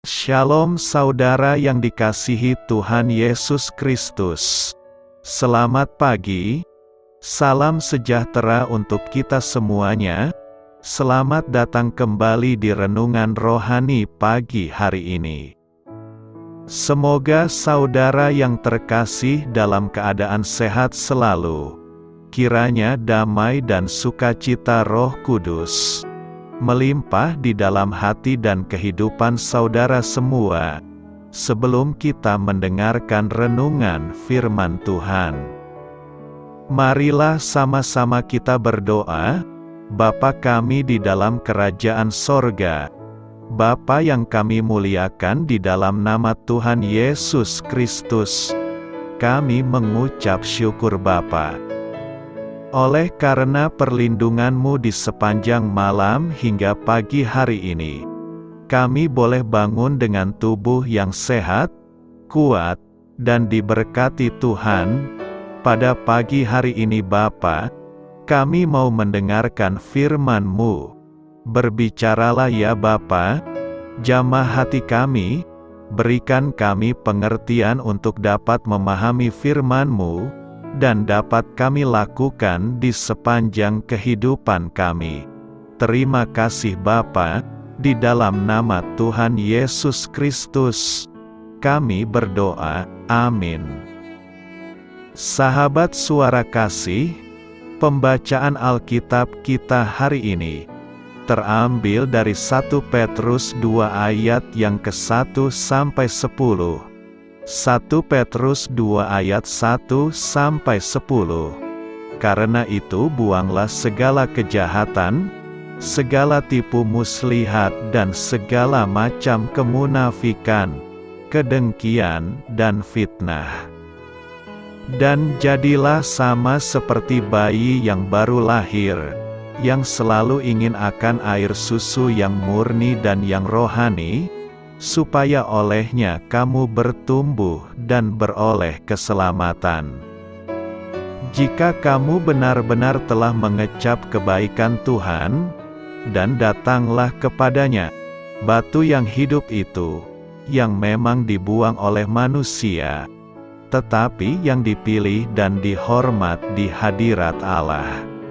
Shalom saudara yang dikasihi Tuhan Yesus Kristus. Selamat pagi, salam sejahtera untuk kita semuanya. Selamat datang kembali di Renungan Rohani pagi hari ini. Semoga saudara yang terkasih dalam keadaan sehat selalu. Kiranya damai dan sukacita Roh Kudus melimpah di dalam hati dan kehidupan saudara semua, sebelum kita mendengarkan renungan firman Tuhan. Marilah sama-sama kita berdoa. Bapa kami di dalam kerajaan sorga, Bapa yang kami muliakan di dalam nama Tuhan Yesus Kristus, kami mengucap syukur Bapa. Oleh karena perlindungan-Mu di sepanjang malam hingga pagi hari ini, kami boleh bangun dengan tubuh yang sehat, kuat, dan diberkati Tuhan. Pada pagi hari ini Bapa, kami mau mendengarkan firman-Mu. Berbicaralah ya Bapa, jamah hati kami, berikan kami pengertian untuk dapat memahami firman-Mu, dan dapat kami lakukan di sepanjang kehidupan kami. Terima kasih Bapa, di dalam nama Tuhan Yesus Kristus, kami berdoa, amin. Sahabat suara kasih, pembacaan Alkitab kita hari ini terambil dari 1 Petrus 2 ayat yang ke-1 sampai 10. 1 Petrus 2 ayat 1 sampai 10. Karena itu buanglah segala kejahatan, segala tipu muslihat dan segala macam kemunafikan, kedengkian dan fitnah. Dan jadilah sama seperti bayi yang baru lahir, yang selalu ingin akan air susu yang murni dan yang rohani, supaya olehnya kamu bertumbuh dan beroleh keselamatan. Jika kamu benar-benar telah mengecap kebaikan Tuhan, dan datanglah kepadanya, batu yang hidup itu, yang memang dibuang oleh manusia, tetapi yang dipilih dan dihormat di hadirat Allah.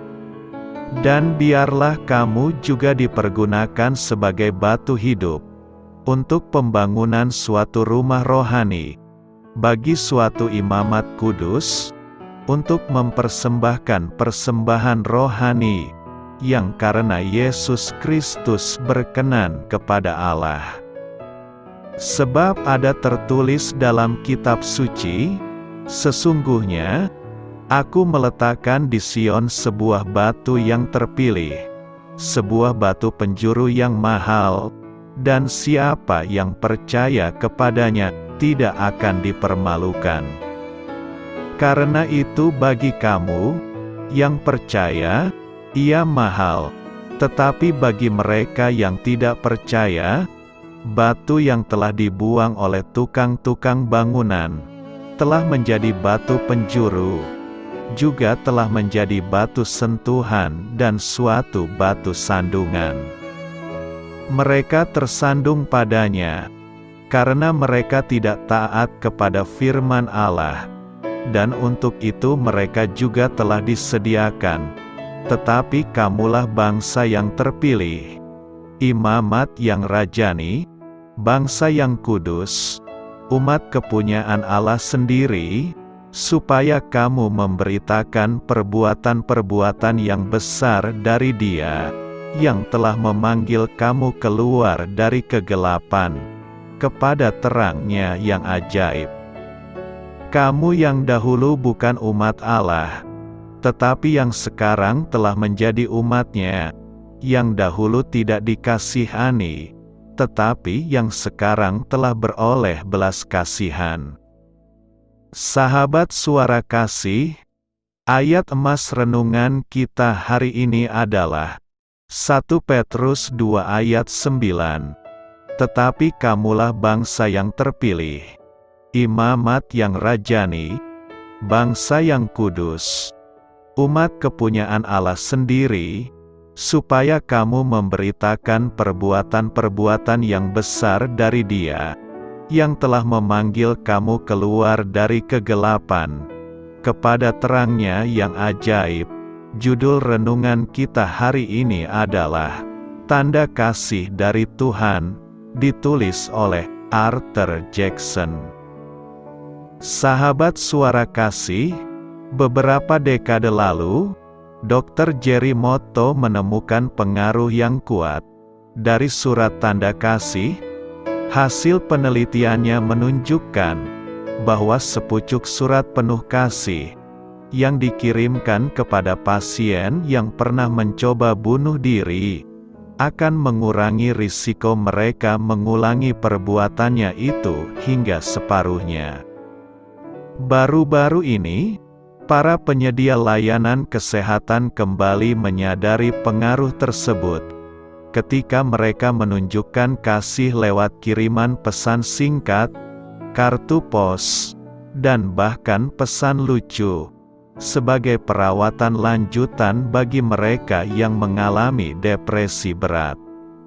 Dan biarlah kamu juga dipergunakan sebagai batu hidup, untuk pembangunan suatu rumah rohani, bagi suatu imamat kudus, untuk mempersembahkan persembahan rohani, yang karena Yesus Kristus berkenan kepada Allah. Sebab ada tertulis dalam kitab suci, sesungguhnya, Aku meletakkan di Sion sebuah batu yang terpilih, sebuah batu penjuru yang mahal, dan siapa yang percaya kepadanya, tidak akan dipermalukan. Karena itu bagi kamu, yang percaya, ia mahal, tetapi bagi mereka yang tidak percaya, batu yang telah dibuang oleh tukang-tukang bangunan, telah menjadi batu penjuru, juga telah menjadi batu sentuhan dan suatu batu sandungan. Mereka tersandung padanya, karena mereka tidak taat kepada firman Allah, dan untuk itu mereka juga telah disediakan. Tetapi kamulah bangsa yang terpilih, imamat yang rajani, bangsa yang kudus, umat kepunyaan Allah sendiri, supaya kamu memberitakan perbuatan-perbuatan yang besar dari Dia, yang telah memanggil kamu keluar dari kegelapan, kepada terang-Nya yang ajaib. Kamu yang dahulu bukan umat Allah, tetapi yang sekarang telah menjadi umat-Nya, yang dahulu tidak dikasihani, tetapi yang sekarang telah beroleh belas kasihan. Sahabat suara kasih, ayat emas renungan kita hari ini adalah 1 Petrus 2 ayat 9. Tetapi kamulah bangsa yang terpilih, imamat yang rajani, bangsa yang kudus, umat kepunyaan Allah sendiri, supaya kamu memberitakan perbuatan-perbuatan yang besar dari Dia, yang telah memanggil kamu keluar dari kegelapan, kepada terang-Nya yang ajaib. Judul renungan kita hari ini adalah, Tanda Kasih dari Tuhan, ditulis oleh Arthur Jackson. Sahabat Suara Kasih, beberapa dekade lalu, Dr. Jerry Motto menemukan pengaruh yang kuat dari surat tanda kasih. Hasil penelitiannya menunjukkan bahwa sepucuk surat penuh kasih yang dikirimkan kepada pasien yang pernah mencoba bunuh diri akan mengurangi risiko mereka mengulangi perbuatannya itu hingga separuhnya. Baru-baru ini, para penyedia layanan kesehatan kembali menyadari pengaruh tersebut ketika mereka menunjukkan kasih lewat kiriman pesan singkat, kartu pos, dan bahkan pesan lucu sebagai perawatan lanjutan bagi mereka yang mengalami depresi berat.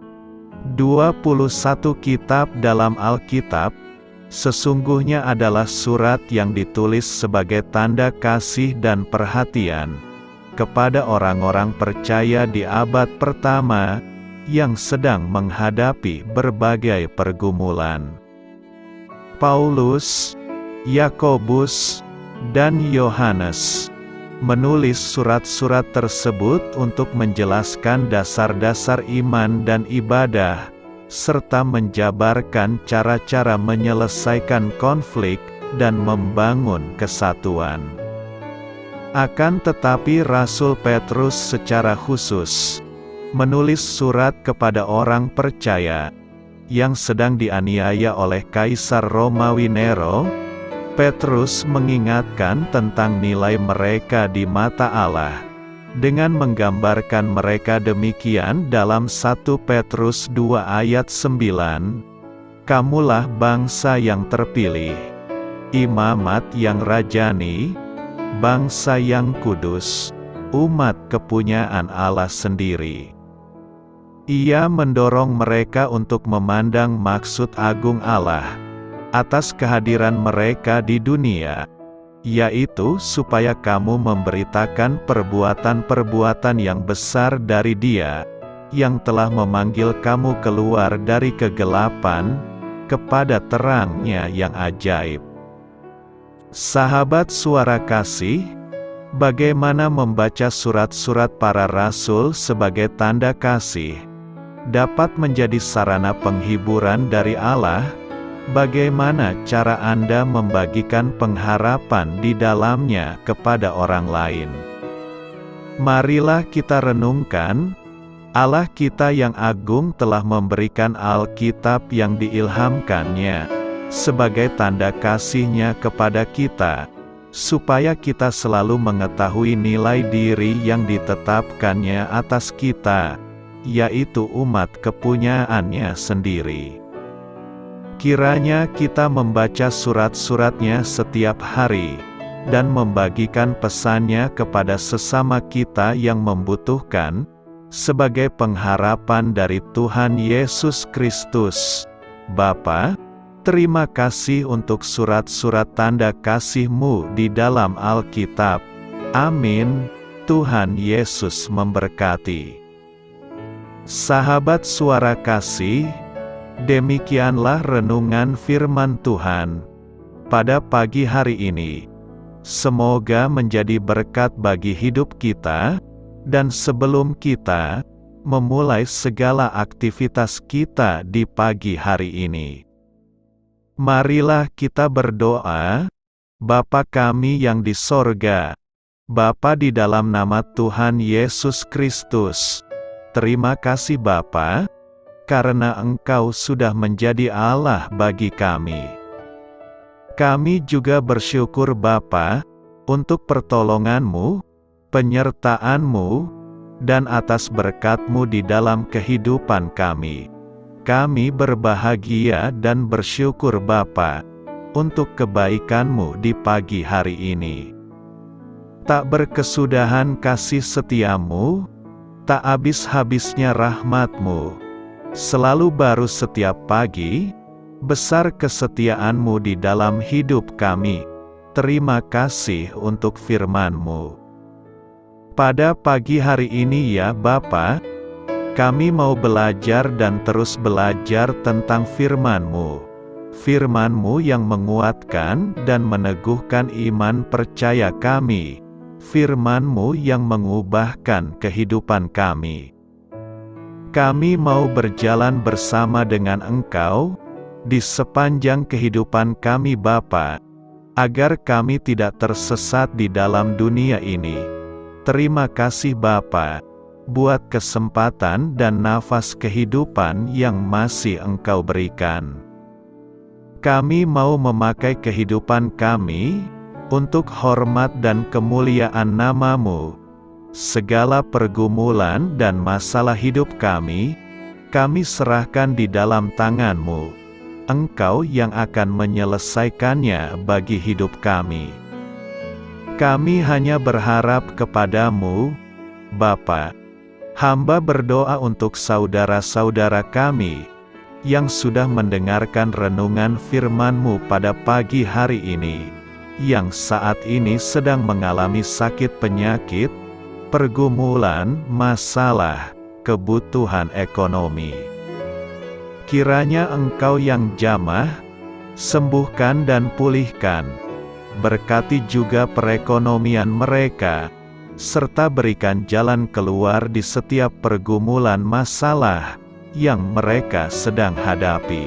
21 kitab dalam Alkitab sesungguhnya adalah surat yang ditulis sebagai tanda kasih dan perhatian kepada orang-orang percaya di abad pertama yang sedang menghadapi berbagai pergumulan. Paulus, Yakobus, dan Yohanes menulis surat-surat tersebut untuk menjelaskan dasar-dasar iman dan ibadah, serta menjabarkan cara-cara menyelesaikan konflik dan membangun kesatuan. Akan tetapi Rasul Petrus secara khusus menulis surat kepada orang percaya yang sedang dianiaya oleh Kaisar Romawi Nero. Petrus mengingatkan tentang nilai mereka di mata Allah dengan menggambarkan mereka demikian dalam 1 Petrus 2 ayat 9, "Kamulah bangsa yang terpilih, imamat yang rajani, bangsa yang kudus, umat kepunyaan Allah sendiri." Ia mendorong mereka untuk memandang maksud agung Allah atas kehadiran mereka di dunia, yaitu supaya kamu memberitakan perbuatan-perbuatan yang besar dari Dia, yang telah memanggil kamu keluar dari kegelapan, kepada terang-Nya yang ajaib. Sahabat Suara Kasih, bagaimana membaca surat-surat para rasul sebagai tanda kasih dapat menjadi sarana penghiburan dari Allah? Bagaimana cara Anda membagikan pengharapan di dalamnya kepada orang lain? Marilah kita renungkan, Allah kita yang agung telah memberikan Alkitab yang diilhamkannya sebagai tanda kasih-Nya kepada kita, supaya kita selalu mengetahui nilai diri yang ditetapkannya atas kita, yaitu umat kepunyaan-Nya sendiri. Kiranya kita membaca surat-surat-Nya setiap hari, dan membagikan pesan-Nya kepada sesama kita yang membutuhkan, sebagai pengharapan dari Tuhan Yesus Kristus. Bapa, terima kasih untuk surat-surat tanda kasih-Mu di dalam Alkitab. Amin. Tuhan Yesus memberkati. Sahabat Suara Kasih, demikianlah renungan firman Tuhan pada pagi hari ini. Semoga menjadi berkat bagi hidup kita, dan sebelum kita memulai segala aktivitas kita di pagi hari ini, marilah kita berdoa. Bapa kami yang di sorga, Bapa di dalam nama Tuhan Yesus Kristus, terima kasih Bapa, karena Engkau sudah menjadi Allah bagi kami. Kami juga bersyukur Bapa, untuk pertolongan-Mu, penyertaan-Mu, dan atas berkat-Mu di dalam kehidupan kami. Kami berbahagia dan bersyukur Bapa, untuk kebaikan-Mu di pagi hari ini. Tak berkesudahan kasih setia-Mu, tak habis-habisnya rahmat-Mu. Selalu baru setiap pagi, besar kesetiaan-Mu di dalam hidup kami. Terima kasih untuk firman-Mu. Pada pagi hari ini ya Bapa, kami mau belajar dan terus belajar tentang firman-Mu. Firman-Mu yang menguatkan dan meneguhkan iman percaya kami. Firman-Mu yang mengubahkan kehidupan kami. Kami mau berjalan bersama dengan Engkau di sepanjang kehidupan kami Bapa, agar kami tidak tersesat di dalam dunia ini. Terima kasih Bapa, buat kesempatan dan nafas kehidupan yang masih Engkau berikan. Kami mau memakai kehidupan kami untuk hormat dan kemuliaan nama-Mu. Segala pergumulan dan masalah hidup kami serahkan di dalam tangan-Mu. Engkau yang akan menyelesaikannya bagi hidup kami. Kami hanya berharap kepada-Mu, Bapa. Hamba berdoa untuk saudara-saudara kami yang sudah mendengarkan renungan firman-Mu pada pagi hari ini, yang saat ini sedang mengalami sakit penyakit, pergumulan, masalah, kebutuhan ekonomi. Kiranya Engkau yang jamah, sembuhkan dan pulihkan. Berkati juga perekonomian mereka, serta berikan jalan keluar di setiap pergumulan masalah yang mereka sedang hadapi.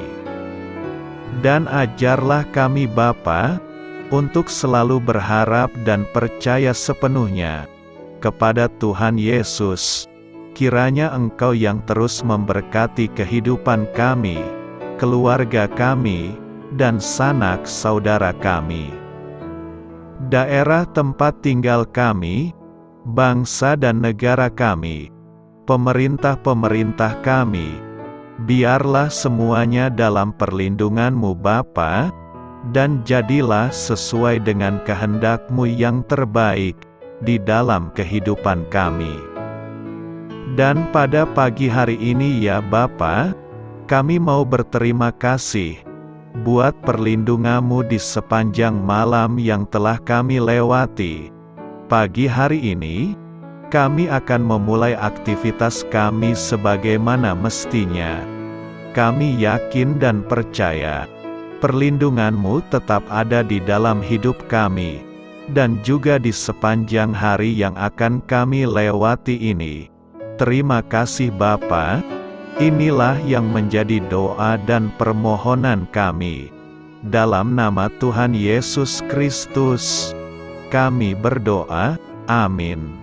Dan ajarlah kami Bapa, untuk selalu berharap dan percaya sepenuhnya kepada Tuhan Yesus. Kiranya Engkau yang terus memberkati kehidupan kami, keluarga kami, dan sanak saudara kami. Daerah tempat tinggal kami, bangsa dan negara kami, pemerintah-pemerintah kami, biarlah semuanya dalam perlindungan-Mu Bapa, dan jadilah sesuai dengan kehendak-Mu yang terbaik di dalam kehidupan kami. Dan pada pagi hari ini ya Bapa, kami mau berterima kasih buat perlindungan-Mu di sepanjang malam yang telah kami lewati. Pagi hari ini, kami akan memulai aktivitas kami sebagaimana mestinya. Kami yakin dan percaya, perlindungan-Mu tetap ada di dalam hidup kami, dan juga di sepanjang hari yang akan kami lewati ini. Terima kasih Bapa, inilah yang menjadi doa dan permohonan kami. Dalam nama Tuhan Yesus Kristus, kami berdoa, amin.